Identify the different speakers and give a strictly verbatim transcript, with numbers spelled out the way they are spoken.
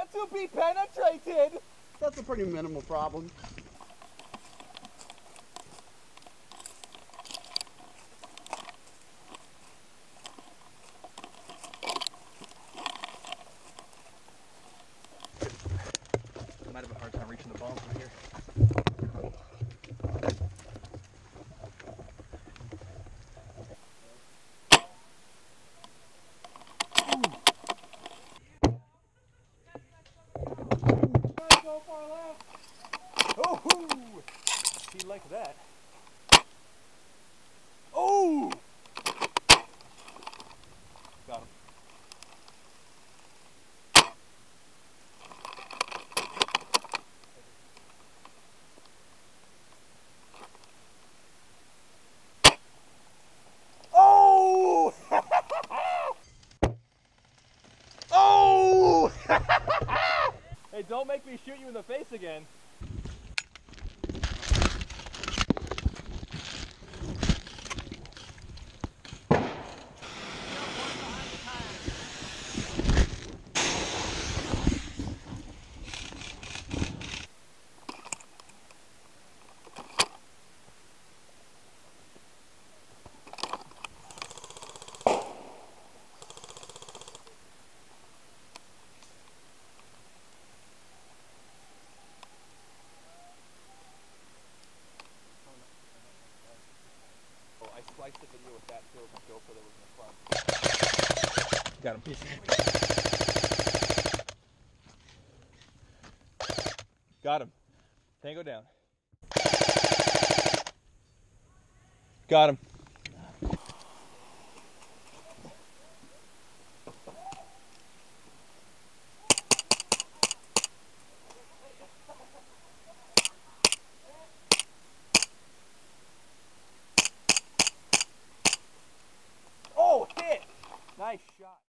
Speaker 1: want to be penetrated.
Speaker 2: That's a pretty minimal problem.
Speaker 1: I might have a hard time reaching the ball from here.
Speaker 3: Go far left.
Speaker 1: Oh, he liked that. Oh! Got him. Oh! Oh! Hey, don't make me shoot you in the face again. I spliced the video with that too, my GoPro that was in the club. Got him. Got him. Tango down. Got him. Oh, hit! Nice shot.